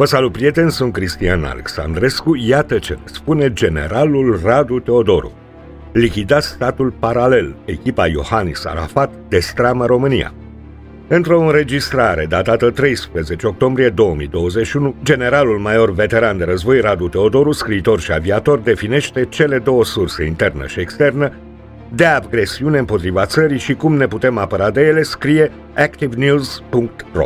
Vă salut, prieteni, sunt Cristian Alexandrescu. Iată ce spune generalul Radu Teodoru. Lichidați statul paralel, echipa Iohannis Arafat destramă România. Într-o înregistrare datată 13 octombrie 2021, generalul major veteran de război Radu Teodoru, scriitor și aviator, definește cele două surse, internă și externă, de agresiune împotriva țării și cum ne putem apăra de ele, scrie activenews.ro.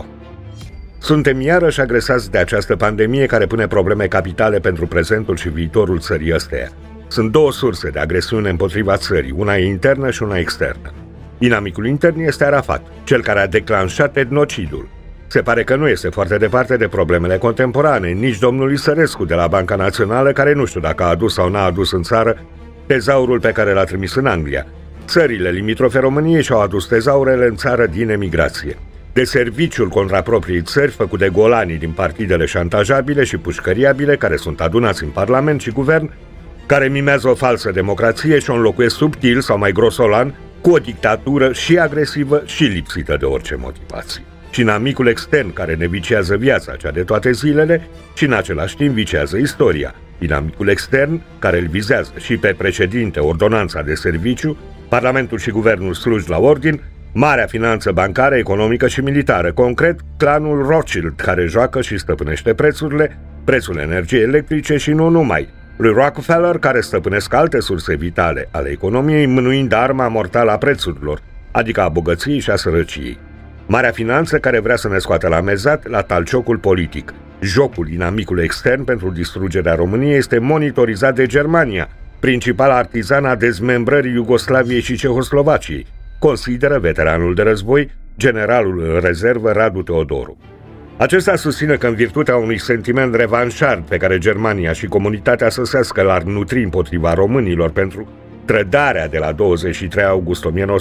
Suntem iarăși agresați de această pandemie care pune probleme capitale pentru prezentul și viitorul țării ăsteia. Sunt două surse de agresiune împotriva țării, una e internă și una externă. Inamicul intern este Arafat, cel care a declanșat etnocidul. Se pare că nu este foarte departe de problemele contemporane, nici domnul Isărescu de la Banca Națională, care nu știu dacă a adus sau n-a adus în țară tezaurul pe care l-a trimis în Anglia. Țările limitrofe României și-au adus tezaurele în țară din emigrație. De serviciul contra propriei țări făcut de golanii din partidele șantajabile și pușcăriabile care sunt adunați în Parlament și Guvern, care mimează o falsă democrație și o înlocuiesc subtil sau mai grosolan cu o dictatură și agresivă și lipsită de orice motivație. Și inamicul extern care ne vicează viața, cea de toate zilele, și în același timp vicează istoria. Inamicul extern care îl vizează și pe președinte, ordonanța de serviciu, Parlamentul și Guvernul sluși la ordin, marea finanță bancară, economică și militară, concret clanul Rothschild, care joacă și stăpânește prețurile, prețul energiei electrice și nu numai, lui Rockefeller, care stăpânesc alte surse vitale ale economiei, mânuind arma mortală a prețurilor, adică a bogăției și a sărăciei. Marea finanță care vrea să ne scoată la mezat la talciocul politic. Jocul inamicului extern pentru distrugerea României este monitorizat de Germania, principala artizană a dezmembrării Iugoslaviei și Cehoslovaciei, consideră veteranul de război, generalul în rezervă Radu Teodoru. Acesta susține că în virtutea unui sentiment revanșard pe care Germania și comunitatea săsească l-ar nutri împotriva românilor pentru trădarea de la 23 august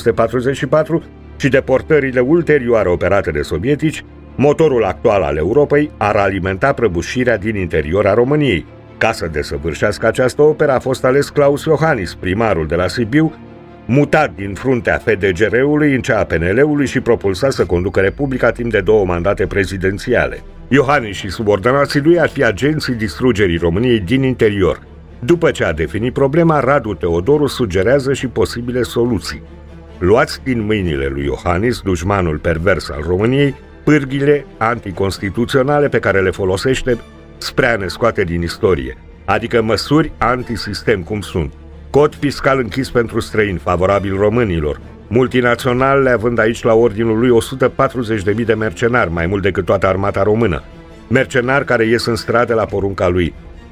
1944 și deportările ulterioare operate de sovietici, motorul actual al Europei ar alimenta prăbușirea din interior a României. Ca să desăvârșească această operă a fost ales Claus Iohannis, primarul de la Sibiu, mutat din fruntea FDGR-ului în cea a PNL-ului și propulsat să conducă Republica timp de 2 mandate prezidențiale. Iohannis și subordonații lui ar fi agenții distrugerii României din interior. După ce a definit problema, Radu Teodoru sugerează și posibile soluții. Luați din mâinile lui Iohannis, dușmanul pervers al României, pârghile anticonstituționale pe care le folosește spre a ne scoate din istorie, adică măsuri antisistem cum sunt. Cod fiscal închis pentru străini, favorabil românilor, multinaționalele având aici la ordinul lui 140.000 de mercenari, mai mult decât toată armata română, mercenari care ies în stradă la porunca lui.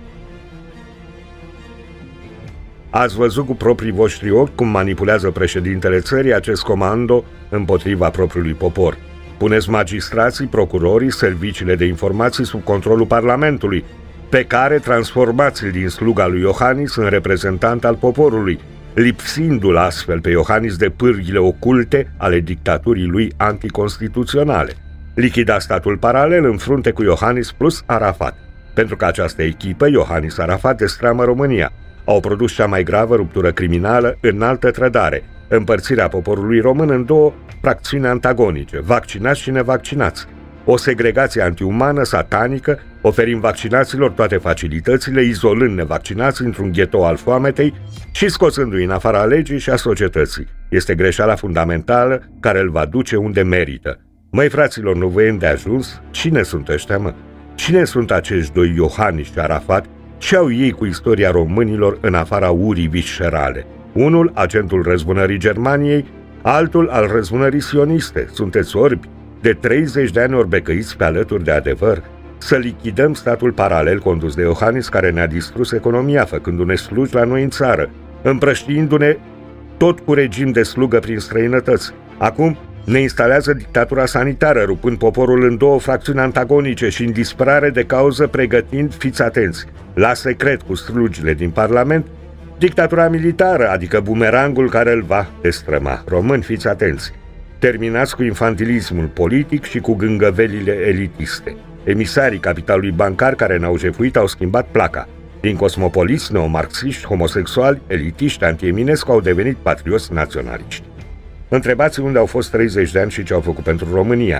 Ați văzut cu proprii voștri ochi cum manipulează președintele țării acest comando împotriva propriului popor. Puneți magistrații, procurorii, serviciile de informații sub controlul Parlamentului, pe care transformați-l din sluga lui Iohannis în reprezentant al poporului, lipsindu-l astfel pe Iohannis de pârghile oculte ale dictaturii lui anticonstituționale. Lichida statul paralel în frunte cu Iohannis plus Arafat. Pentru că această echipă, Iohannis-Arafat, destramă România. Au produs cea mai gravă ruptură criminală în altă trădare, împărțirea poporului român în două fracțiuni antagonice, vaccinați și nevaccinați. O segregație antiumană, satanică, oferind vaccinaților toate facilitățile, izolând nevaccinații într-un ghetou al foametei și scoțându-i în afara legii și a societății. Este greșeala fundamentală care îl va duce unde merită. Măi, fraților, nu vă e îndeajuns? Cine sunt ăștia, mă? Cine sunt acești doi Iohannis și Arafat? Ce au ei cu istoria românilor în afara urii viscerale? Unul, agentul răzbunării Germaniei, altul al răzbunării sioniste. Sunteți orbi? De 30 de ani orbecăiți pe alături de adevăr? Să lichidăm statul paralel condus de Iohannis, care ne-a distrus economia, făcându-ne slugi la noi în țară, împrăștiindu-ne tot cu regim de slugă prin străinătăți. Acum ne instalează dictatura sanitară, rupând poporul în două fracțiuni antagonice și în disperare de cauză pregătind, fiți atenți, la secret cu slugile din Parlament, dictatura militară, adică bumerangul care îl va destrăma. Români, fiți atenți! Terminați cu infantilismul politic și cu gângăvelile elitiste. Emisarii capitalului bancar care ne-au jefuit au schimbat placa. Din cosmopoliți, neomarxiști, homosexuali, elitiști, antieminescu au devenit patrioți naționaliști. Întrebați unde au fost 30 de ani și ce au făcut pentru România.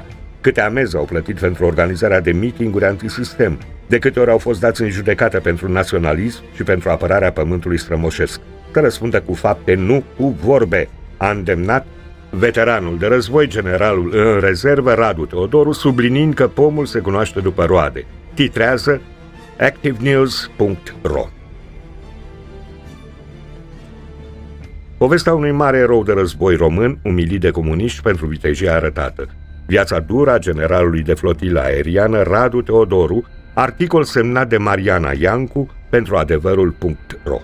câte amenzi au plătit pentru organizarea de meeting-uri antisistem, de câte ori au fost dați în judecată pentru naționalism și pentru apărarea pământului strămoșesc. Să răspundă cu fapte, nu cu vorbe, a îndemnat veteranul de război, generalul în rezervă Radu Teodoru, subliniind că pomul se cunoaște după roade. Titrează activenews.ro. Povestea unui mare erou de război român, umilit de comuniști pentru vitejia arătată. Viața dură a generalului de flotilă aeriană Radu Teodoru, articol semnat de Mariana Iancu pentru adevărul.ro.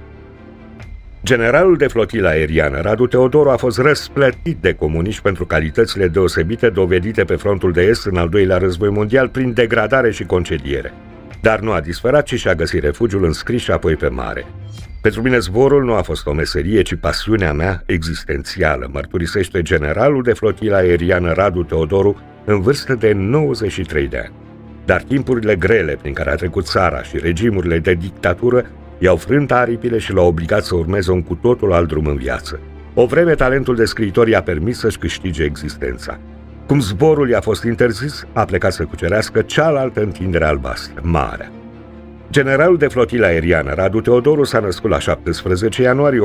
Generalul de flotilă aeriană Radu Teodoru a fost răsplătit de comuniști pentru calitățile deosebite dovedite pe frontul de est în al doilea război mondial prin degradare și concediere. Dar nu a disperat, ci și-a găsit refugiul în scris și apoi pe mare. Pentru mine zborul nu a fost o meserie, ci pasiunea mea existențială, mărturisește generalul de flotilă aeriană Radu Teodoru în vârstă de 93 de ani. Dar timpurile grele prin care a trecut țara și regimurile de dictatură i-au frânt aripile și l-au obligat să urmeze un cu totul alt drum în viață. O vreme talentul de scriitor i-a permis să-și câștige existența. Cum zborul i-a fost interzis, a plecat să cucerească cealaltă întindere albastră, marea. Generalul de flotilă aeriană Radu Teodoru s-a născut la 17 ianuarie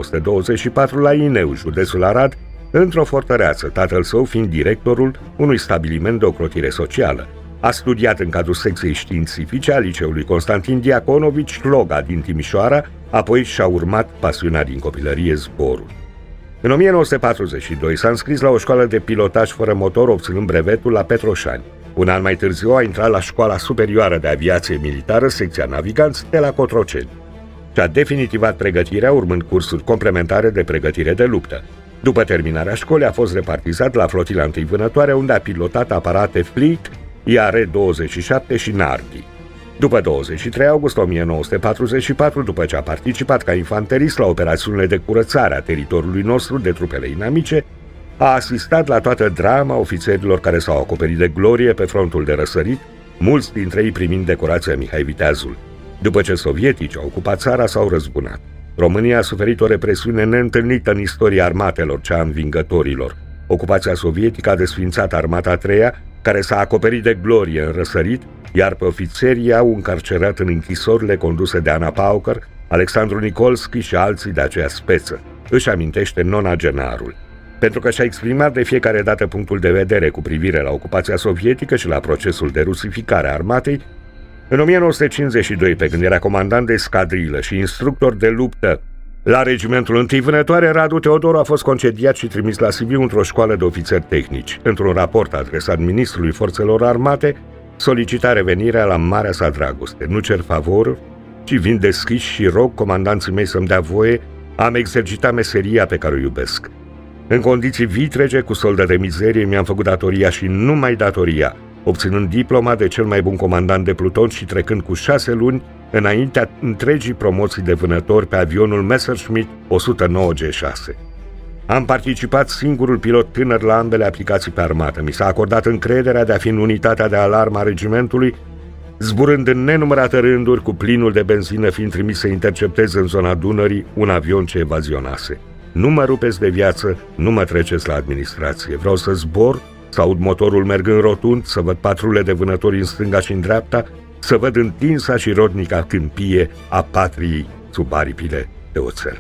1924 la Ineu, județul Arad, într-o fortăreață, tatăl său fiind directorul unui stabiliment de ocrotire socială. A studiat în cadrul secției științifice a liceului Constantin Diaconovici Loga din Timișoara, apoi și-a urmat pasiunea din copilărie, zborul. În 1942 s-a înscris la o școală de pilotaj fără motor, obținând brevetul la Petroșani. Un an mai târziu a intrat la Școala Superioară de Aviație Militară, secția naviganți, de la Cotroceni. Și-a definitivat pregătirea urmând cursuri complementare de pregătire de luptă. După terminarea școlii a fost repartizat la Flotila I Vânătoare, unde a pilotat aparate Fleet, IR-27 și Nardi. După 23 august 1944, după ce a participat ca infanterist la operațiunile de curățare a teritoriului nostru de trupele inamice, a asistat la toată drama ofițerilor care s-au acoperit de glorie pe frontul de răsărit, mulți dintre ei primind decorația Mihai Viteazul. După ce sovietici au ocupat țara, s-au răzbunat. România a suferit o represiune neîntâlnită în istoria armatelor, cea a învingătorilor. Ocupația sovietică a desființat Armata a treia, care s-a acoperit de glorie în răsărit, iar pe ofițerii au încarcerat în închisorile conduse de Ana Pauker, Alexandru Nikolski și alții de aceea speță, își amintește nonagenarul. Pentru că și-a exprimat de fiecare dată punctul de vedere cu privire la ocupația sovietică și la procesul de rusificare a armatei, în 1952, pe când era comandant de escadrilă și instructor de luptă la regimentul I Vânătoare, Radu Teodoru a fost concediat și trimis la Sibiu într-o școală de ofițeri tehnici. Într-un raport adresat ministrului Forțelor Armate, solicita revenirea la marea sa dragoste. Nu cer favoruri, ci vin deschis și rog comandanții mei să-mi dea voie, am exercitat meseria pe care o iubesc. În condiții vitrege, cu soldă de mizerie, mi-am făcut datoria și numai datoria, obținând diploma de cel mai bun comandant de pluton și trecând cu 6 luni înaintea întregii promoții de vânători pe avionul Messerschmitt 109 G6. Am participat singurul pilot tânăr la ambele aplicații pe armată. Mi s-a acordat încrederea de a fi în unitatea de alarmă a regimentului, zburând în nenumărate rânduri cu plinul de benzină, fiind trimis să intercepteze în zona Dunării un avion ce evazionase. Nu mă rupeți de viață, nu mă treceți la administrație. Vreau să zbor, să aud motorul mergând rotund, să văd patrule de vânători în stânga și în dreapta, să văd întinsa și rodnica câmpie a patriei sub aripile de oțel.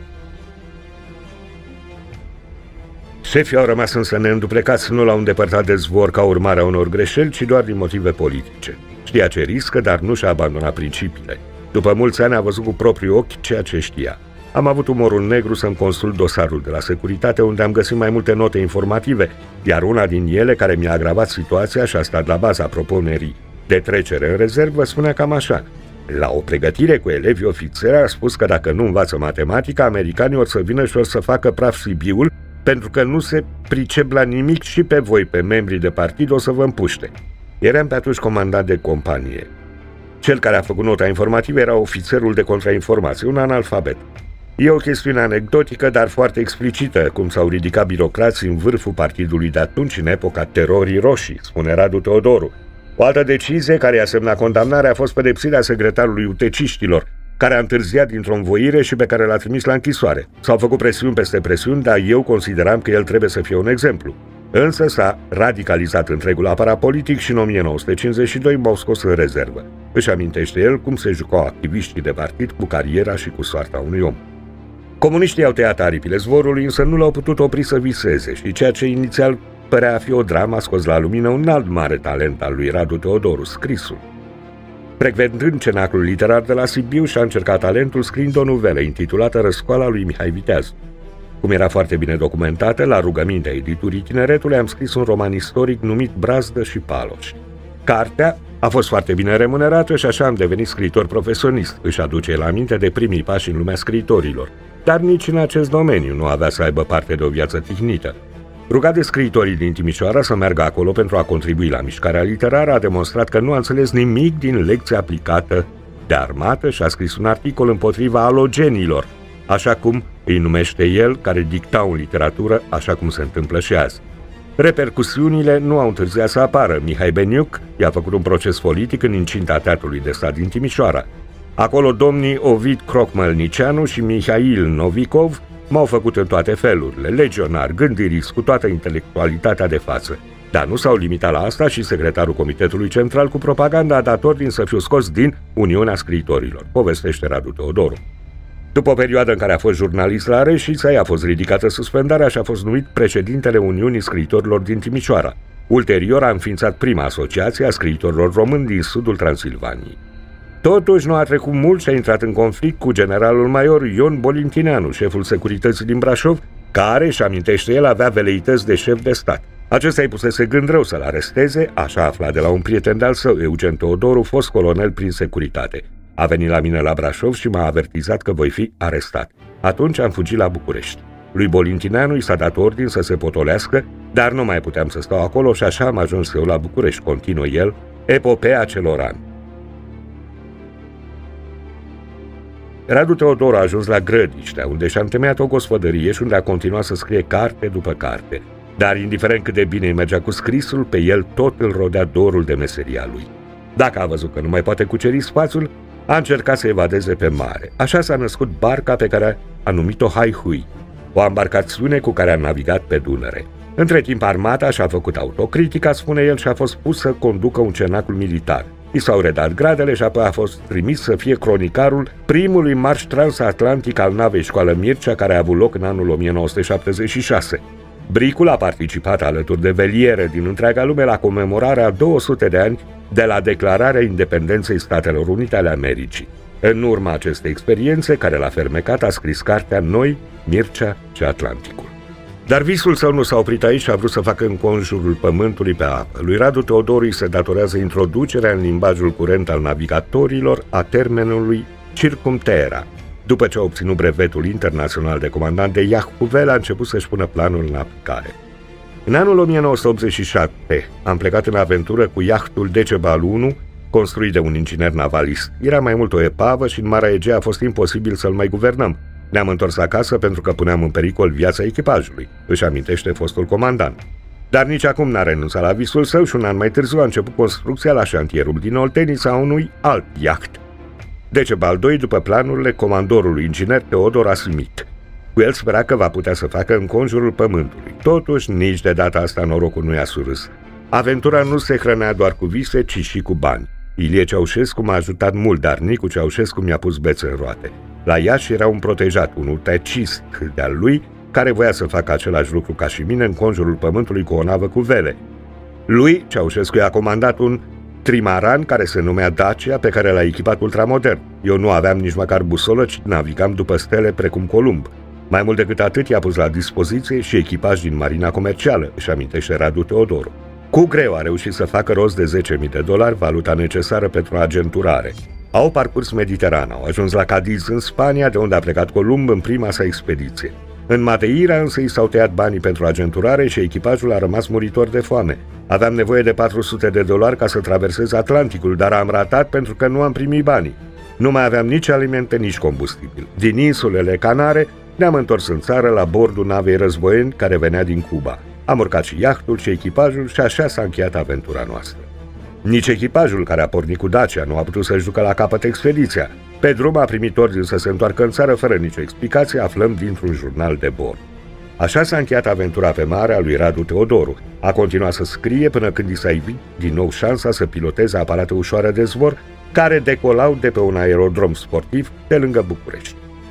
Șefii au rămas însă neînduplecați, nu l-au îndepărtat de zbor ca urmare a unor greșeli, ci doar din motive politice. Știa ce riscă, dar nu și-a abandonat principiile. După mulți ani a văzut cu proprii ochi ceea ce știa. Am avut umorul negru să-mi consult dosarul de la securitate, unde am găsit mai multe note informative, iar una din ele, care mi-a agravat situația și a stat la baza propunerii de trecere în rezervă, spunea cam așa: la o pregătire cu elevii ofițeri a spus că dacă nu învață matematica, americanii or să vină și or să facă praf Sibiul, pentru că nu se pricep la nimic și pe voi, pe membrii de partid, o să vă împuște. Eram pe atunci comandant de companie. Cel care a făcut nota informativă era ofițerul de contrainformație, un analfabet. E o chestiune anecdotică, dar foarte explicită, cum s-au ridicat birocrații în vârful partidului de atunci, în epoca terorii roșii, spune Radu Teodoru. O altă decizie care i-a semnat condamnarea a fost pedepsirea secretarului uteciștilor, care a întârziat dintr-o învoire și pe care l-a trimis la închisoare. S-au făcut presiuni peste presiuni, dar eu consideram că el trebuie să fie un exemplu. Însă s-a radicalizat întregul aparat politic și în 1952 m-au scos în rezervă. Își amintește el cum se jucau activiștii de partid cu cariera și cu soarta unui om. Comuniștii au tăiat aripile zvorului, însă nu l-au putut opri să viseze și ceea ce inițial părea a fi o dramă a scos la lumină un alt mare talent al lui Radu Teodoru, scrisul. Frecventând cenaclul literar de la Sibiu și-a încercat talentul scriind o novelă intitulată Răscoala lui Mihai Viteaz. Cum era foarte bine documentată, la rugămintea editurii Tineretului am scris un roman istoric numit Brazdă și Paloș. Cartea a fost foarte bine remunerată și așa am devenit scriitor profesionist, își aduce el aminte de primii pași în lumea scriitorilor, dar nici în acest domeniu nu avea să aibă parte de o viață tihnită. Rugat de scriitorii din Timișoara să meargă acolo pentru a contribui la mișcarea literară, a demonstrat că nu a înțeles nimic din lecția aplicată de armată și a scris un articol împotriva alogenilor, așa cum îi numește el, care dictau în literatură, așa cum se întâmplă și azi. Repercusiunile nu au întârziat să apară. Mihai Beniuc i-a făcut un proces politic în incinta Teatrului de Stat din Timișoara. Acolo domnii Ovid Crocmălnicianu și Mihail Novikov m-au făcut în toate felurile, legionar, gândirist, cu toată intelectualitatea de față. Dar nu s-au limitat la asta și secretarul Comitetului Central cu propaganda a dat ordin să fiu scos din Uniunea Scriitorilor, povestește Radu Teodoru. După o perioadă în care a fost jurnalist la Reșița, i-a fost ridicată suspendarea și a fost numit președintele Uniunii Scriitorilor din Timișoara. Ulterior a înființat prima asociație a scriitorilor români din sudul Transilvaniei. Totuși nu a trecut mult și a intrat în conflict cu generalul major Ion Bolintineanu, șeful securității din Brașov, care, își amintește el, avea veleități de șef de stat. Acesta îi pusese gând rău să-l aresteze, așa afla de la un prieten de-al său, Eugen Teodoru, fost colonel prin securitate. A venit la mine la Brașov și m-a avertizat că voi fi arestat. Atunci am fugit la București. Lui Bolintineanu i s-a dat ordin să se potolească, dar nu mai puteam să stau acolo și așa am ajuns eu la București, continuă el, epopeea celor ani. Radu Teodoru a ajuns la Grădiștea, unde și-a întemeiat o gospodărie și unde a continuat să scrie carte după carte. Dar indiferent cât de bine îi mergea cu scrisul, pe el tot îl rodea dorul de meseria lui. Dacă a văzut că nu mai poate cuceri spațiul, a încercat să evadeze pe mare. Așa s-a născut barca pe care a numit-o Haihui, o embarcațiune cu care a navigat pe Dunăre. Între timp armata și-a făcut autocritica, spune el, și a fost pus să conducă un cenacul militar. I s-au redat gradele și apoi a fost trimis să fie cronicarul primului marș transatlantic al navei Școală Mircea, care a avut loc în anul 1976. Bricul a participat alături de veliere din întreaga lume la comemorarea 200 de ani de la declararea independenței Statelor Unite ale Americii. În urma acestei experiențe, care l-a fermecat, a scris cartea Noi, Mircea și Atlanticul. Dar visul său nu s-a oprit aici și a vrut să facă înconjurul pământului pe apă. Lui Radu Teodoru îi se datorează introducerea în limbajul curent al navigatorilor a termenului circumterra. După ce a obținut brevetul internațional de comandant de iaht cu vela, a început să-și pună planul în aplicare. În anul 1987 am plecat în aventură cu iahtul Decebal 1, construit de un inginer navalist. Era mai mult o epavă și în Marea Egee a fost imposibil să-l mai guvernăm. Ne-am întors acasă pentru că puneam în pericol viața echipajului, își amintește fostul comandant. Dar nici acum n-a renunțat la visul său și un an mai târziu a început construcția la șantierul din Oltenița a unui alt iaht. Decebal 2, după planurile comandorului inginer Teodor Asimit. Cu el spera că va putea să facă înconjurul pământului. Totuși, nici de data asta norocul nu i-a surâs. Aventura nu se hrănea doar cu vise, ci și cu bani. Ilie Ceaușescu m-a ajutat mult, dar Nicu Ceaușescu mi-a pus bețe în roate. La Iași era un protejat, un utecist de-al lui, care voia să facă același lucru ca și mine în conjurul pământului cu o navă cu vele. Lui, Ceaușescu, i-a comandat un trimaran care se numea Dacia, pe care l-a echipat ultramodern. Eu nu aveam nici măcar busolă, ci navigam după stele precum Columb. Mai mult decât atât, i-a pus la dispoziție și echipaj din marina comercială, își amintește Radu Teodoru. Cu greu a reușit să facă rost de $10.000, valuta necesară pentru agenturare. Au parcurs Mediterana, au ajuns la Cadiz în Spania, de unde a plecat Columb în prima sa expediție. În Madeira însă i s-au tăiat banii pentru agenturare și echipajul a rămas muritor de foame. Aveam nevoie de $400 ca să traversez Atlanticul, dar am ratat pentru că nu am primit banii. Nu mai aveam nici alimente, nici combustibil. Din insulele Canare ne-am întors în țară la bordul navei războieni care venea din Cuba. Am urcat și iahtul și echipajul și așa s-a încheiat aventura noastră. Nici echipajul care a pornit cu Dacia nu a putut să-și ducă la capăt expediția. Pe drum a primit ordin să se întoarcă în țară fără nicio explicație, aflăm dintr-un jurnal de bord. Așa s-a încheiat aventura pe mare a lui Radu Teodoru. A continuat să scrie până când i s-a ivit din nou șansa să piloteze aparate ușoare de zbor care decolau de pe un aerodrom sportiv de lângă București.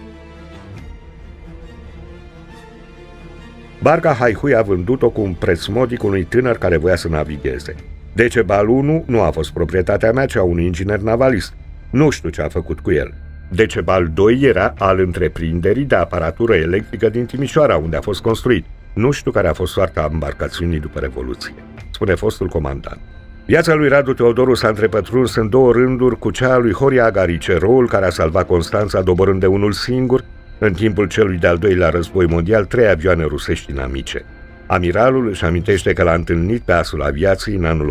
Barca Haihui a vândut-o cu un preț modic unui tânăr care voia să navigheze. Decebal 1 nu a fost proprietatea mea, ci a unui inginer navalist. Nu știu ce a făcut cu el. Decebal 2 era al întreprinderii de aparatură electrică din Timișoara, unde a fost construit. Nu știu care a fost soarta embarcațiunii după Revoluție, spune fostul comandant. Viața lui Radu Teodoru s-a întrepătruns în două rânduri cu cea a lui Horia Agarici, eroul care a salvat Constanța doborând de unul singur, în timpul celui de-al doilea război mondial, 3 avioane rusești inamice. Amiralul își amintește că l-a întâlnit pe asul aviației în anul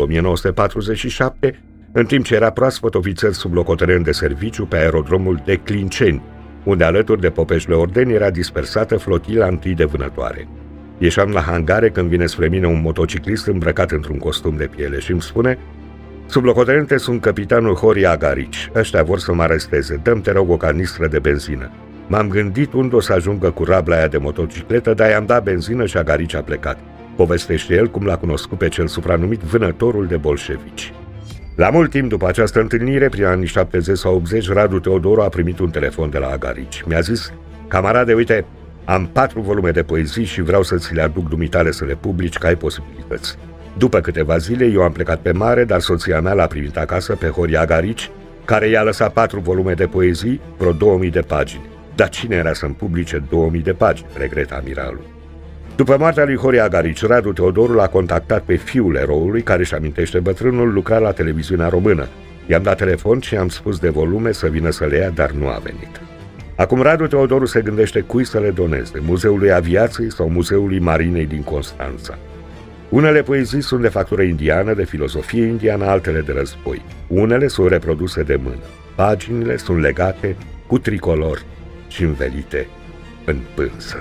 1947, în timp ce era proaspăt ofițer sublocotenent de serviciu pe aerodromul de Clinceni, unde alături de Popeșle Ordeni era dispersată flotila întâi de vânătoare. Ieșeam la hangare când vine spre mine un motociclist îmbrăcat într-un costum de piele și îmi spune: "Sublocotenente, sunt capitanul Horia Agarici. Ăștia vor să mă aresteze. Dă-mi, te rog, o canistră de benzină." M-am gândit unde o să ajungă cu rabla aia de motocicletă, dar i-am dat benzină și Agarici a plecat. Povestește el cum l-a cunoscut pe cel supranumit vânătorul de bolșevici. La mult timp după această întâlnire, prin anii 70 sau 80, Radu Teodoru a primit un telefon de la Agarici. Mi-a zis: "Camarade, uite, am 4 volume de poezii și vreau să ți le aduc dumitale să le publici, că ai posibilități." După câteva zile, eu am plecat pe mare, dar soția mea l-a primit acasă pe Horia Agarici, care i-a lăsat 4 volume de poezii, vreo 2000 de pagini. Dar cine era să-mi publice 2000 de pagini, regreta amiralul. După moartea lui Horia Agarici, Radu Teodoru l-a contactat pe fiul eroului, care își amintește bătrânul, lucra la televiziunea română. I-am dat telefon și i-am spus de volume să vină să le ia, dar nu a venit. Acum Radu Teodoru se gândește cui să le doneze, Muzeului Aviației sau Muzeului Marinei din Constanța. Unele poezii sunt de factură indiană, de filozofie indiană, altele de război. Unele sunt reproduse de mână. Paginile sunt legate cu tricolor și învelite în pânză.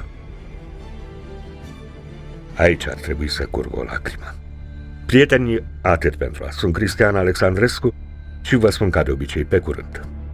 Aici ar trebui să curgă o lacrimă. Prieteni, atât pentru azi. Sunt Cristian Alexandrescu și vă spun ca de obicei pe curând.